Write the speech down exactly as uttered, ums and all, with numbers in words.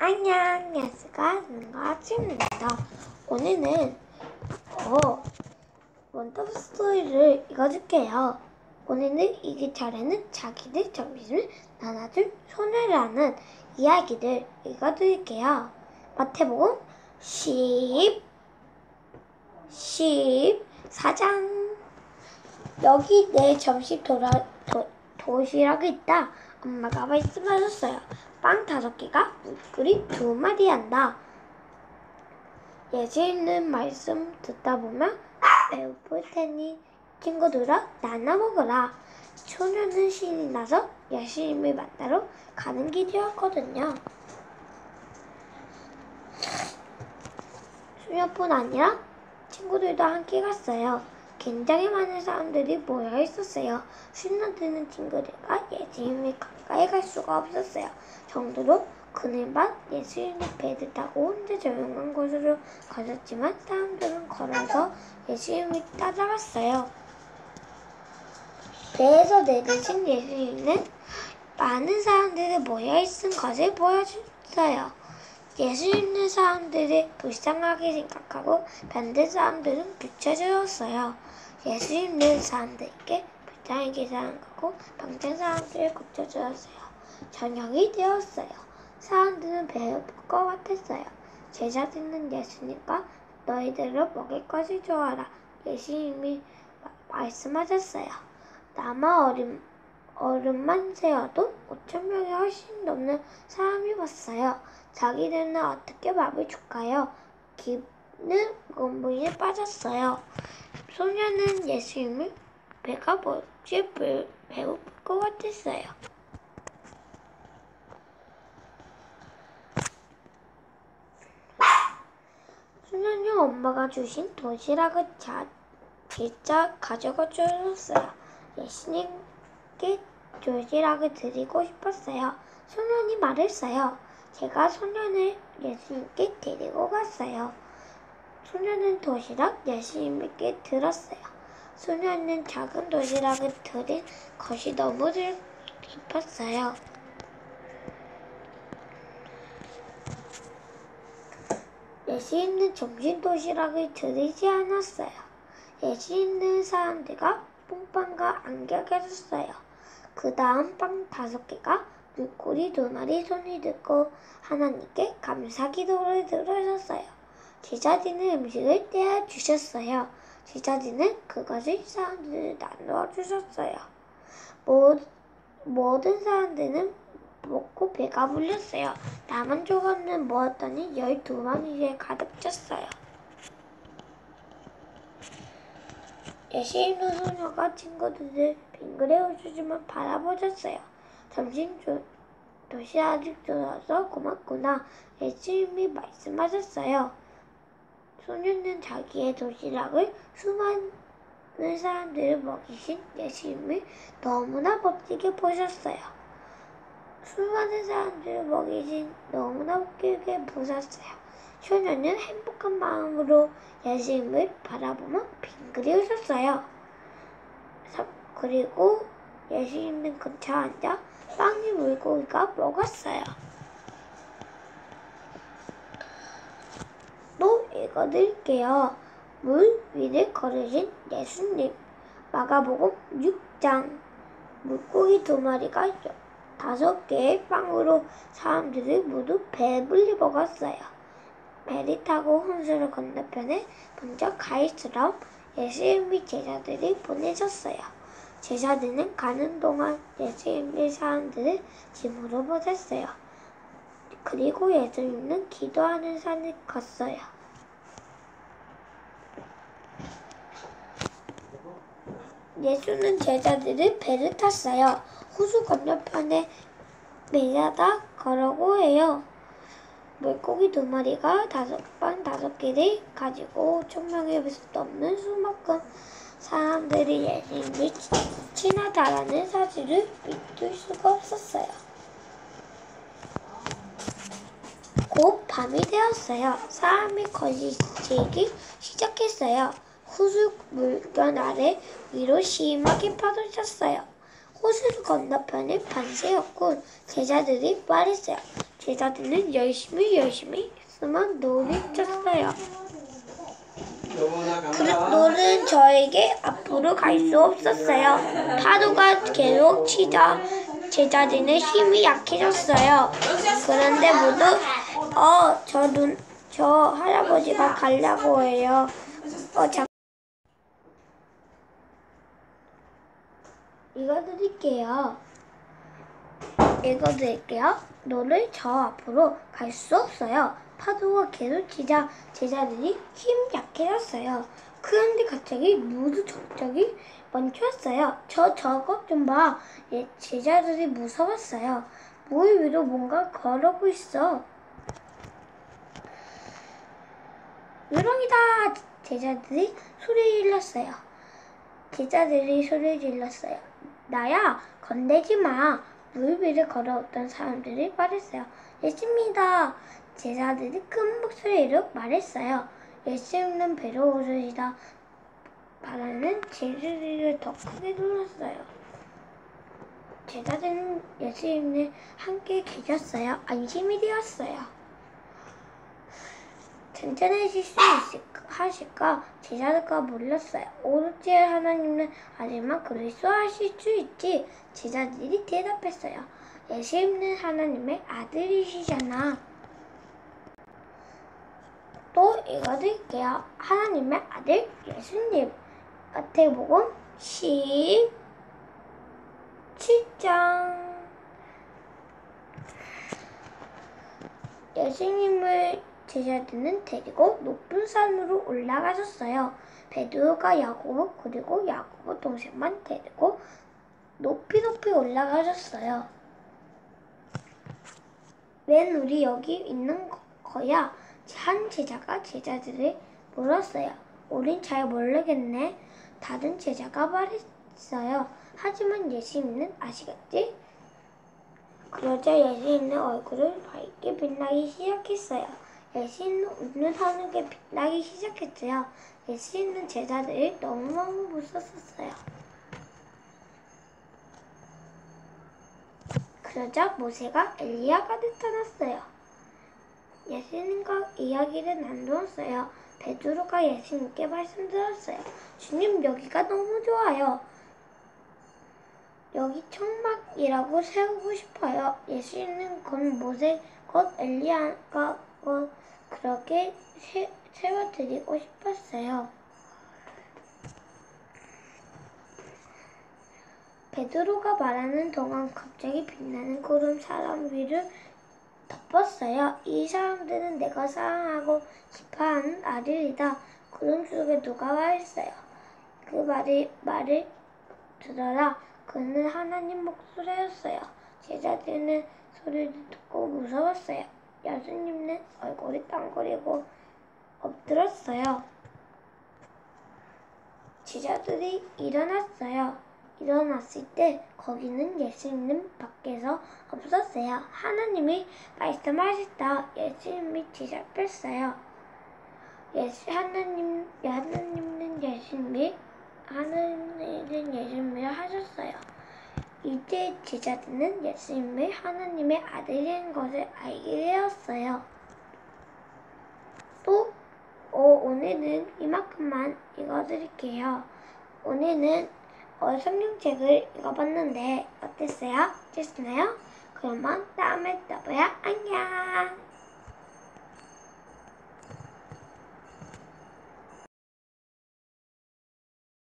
안녕, 야스가 누가 아침입니다. 오늘은 어, 원더풀 스토리를 읽어줄게요. 오늘은 읽을 차례는 자기들 점심을 나눠줄 소녀라는 이야기를 읽어드릴게요. 마태복음 십, 십사 장. 여기 내 점심 도라, 도, 도시락이 있다. 엄마가 말씀하셨어요. 빵 다섯 개가 물고기 두 마리 한다. 예수 있는 말씀 듣다 보면 배고플 테니 친구들아 나눠 먹으라. 소녀는 신이 나서 예수님을 만나러 가는 길이었거든요. 소녀뿐 아니라 친구들도 함께 갔어요. 굉장히 많은 사람들이 모여 있었어요. 신나드는 친구들과 예수님이 가까이 갈 수가 없었어요. 정도로 그는 밤 예수님이 배를 타고 혼자 조용한 곳으로 가셨지만 사람들은 걸어서 예수님을 따라갔어요. 배에서 내리신 예수님은 많은 사람들이 모여있은 것을 보여줬어요. 예수 믿는 사람들을 불쌍하게 생각하고 반대 사람들은 비춰주었어요. 예수 믿는 사람들에게 불쌍하게 생각하고 반대 사람들을 고쳐주었어요. 저녁이 되었어요. 사람들은 배고플 것 같았어요. 제자들은 예수님과 너희들을 먹일 것을 주어라. 예수님이 말씀하셨어요. 남아 어린, 어른만 세어도 오천 명이 훨씬 넘는 사람이 왔어요. 자기들은 어떻게 밥을 줄까요? 기는 곤봉에 빠졌어요. 소녀는 예수님을 배가 뭐지 배, 배고플 것 같았어요. 소녀는 엄마가 주신 도시락을 자, 진짜 가져가 주었어요. 예수님께 도시락을 드리고 싶었어요. 소년이 말했어요. 제가 소년을 예수님께 데리고 갔어요. 소년은 도시락 예수님께 들었어요. 소년은 작은 도시락을 드린 것이 너무 기뻤어요. 예수님은 점심 도시락을 드리지 않았어요. 예수님은 사람들과 뽕빵과 안개가 줬어요. 그 다음 빵 다섯 개가 물고기 두 마리 손이 들고 하나님께 감사 기도를 들으셨어요. 제자들은 음식을 떼어 주셨어요. 제자들은 그것을 사람들을 나누어 주셨어요. 모, 모든 사람들은 먹고 배가 불렸어요. 남은 조각은 모았더니 열두 마리에 가득 찼어요. 예수님은 소녀가 친구들을 빙그레 웃으시며 바라보셨어요. 점심 조, 도시락을 줘서 고맙구나. 예수님이 말씀하셨어요. 소녀는 자기의 도시락을 수많은 사람들을 먹이신 예수님을 너무나 멋지게 보셨어요. 수많은 사람들을 먹이신 너무나 웃기게 보셨어요. 소녀는 행복한 마음으로 예수님을 바라보며 빙그레 웃었어요. 그리고 예수님은 근처에 앉아 빵이 물고기가 먹었어요. 또 읽어드릴게요. 물 위를 걸으신 예수님. 마가복음 육 장. 물고기 두 마리가 다섯 개의 빵으로 사람들이 모두 배불리 먹었어요. 배를 타고 홍수를 건너편에 먼저 가 있으러 예수님이 제자들이 보내셨어요. 제자들은 가는 동안 예수님이 사람들을 짐으로 보냈어요. 그리고 예수님은 기도하는 산을 갔어요. 예수는 제자들을 배를 탔어요. 호수 건너편에 매하다 가라고 해요. 물고기 두 마리가 다섯 빵 다섯 개를 가지고 오천 명에 넘는 수만큼 사람들이 예수님이 친하다라는 사실을 믿을 수가 없었어요. 곧 밤이 되었어요. 사람이 거리기 시작했어요. 호수 물견 아래 위로 심하게 파도 쳤어요. 호수 건너편에 반세였군. 제자들이 말했어요. 제자들은 열심히 열심히 숨어 노를 쳤어요. 그 노는 저에게 앞으로 갈 수 없었어요. 파도가 계속 치자 제자들은 힘이 약해졌어요. 그런데 모두 어, 저 눈, 저 할아버지가 가려고 해요. 어, 잠 읽어드릴게요. 읽어드릴게요. 너를 저 앞으로 갈 수 없어요. 파도가 계속 치자 제자들이 힘 약해졌어요. 그런데 갑자기 모두 정적이 멈췄어요. 저 저것 좀 봐. 예, 제자들이 무서웠어요. 물 위로 뭔가 걸어오고 있어. 유령이다! 제자들이 소리 질렀어요. 제자들이 소리 질렀어요. 나야, 건들지 마. 물 위를 걸어오던 사람들이 말했어요. 예수입니다. 제자들이 큰 목소리로 말했어요. 예수님은 배로 오르시다 바라는 제자들을 더 크게 놀랐어요. 제자들은 예수님을 함께 계셨어요. 안심이 되었어요. 괜찮으실 수 있을까 하실까 제자들과 몰랐어요. 오로지 하나님은 하지만 그리스도 하실 수 있지. 제자들이 대답했어요. 예수님은 하나님의 아들이시잖아. 또 읽어드릴게요. 하나님의 아들 예수님. 마태복음 십칠 장. 예수님을 제자들은 데리고 높은 산으로 올라가셨어요. 베드로가 야고보 그리고 야고보 동생만 데리고 높이 높이 올라가셨어요. 웬 우리 여기 있는 거야? 한 제자가 제자들을 물었어요. 우린 잘 모르겠네. 다른 제자가 말했어요. 하지만 예수님은 아시겠지? 그러자 예수님의 얼굴은 밝게 빛나기 시작했어요. 예수님은 웃는 하늘에 빛나기 시작했어요. 예수님은 제자들이 너무너무 무서웠어요. 그러자 모세가 엘리야가 나타났어요. 예수님과 이야기를 나누었어요. 베드로가 예수님께 말씀드렸어요. 주님, 여기가 너무 좋아요. 여기 천막이라고 세우고 싶어요. 예수님은 곧 모세, 곧 엘리야가 곧 그렇게 세, 세워드리고 싶었어요. 베드로가 말하는 동안 갑자기 빛나는 구름 사람 위를 덮었어요. 이 사람들은 내가 사랑하고 싶어하는 아들이다. 구름 속에 누가 말했어요. 그 말이, 말을 들어라. 그는 하나님 목소리였어요. 제자들은 소리를 듣고 무서웠어요. 예수님은 얼굴이 땅거리고 엎드렸어요. 제자들이 일어났어요. 일어났을 때 거기는 예수님 밖에서 없었어요. 하나님이 말씀하셨다. 예수님이 대답했어요. 예수 하나님 하나님은 예수님이 하나님은 예수님을 하셨어요. 이제 제자들은 예수님이 하나님의 아들인 것을 알게 되었어요. 또 어, 오늘은 이만큼만 읽어드릴게요. 오늘은 어, 성경책을 읽어봤는데 어땠어요? 어땠나요? 그러면 다음에 또 봐요. 안녕.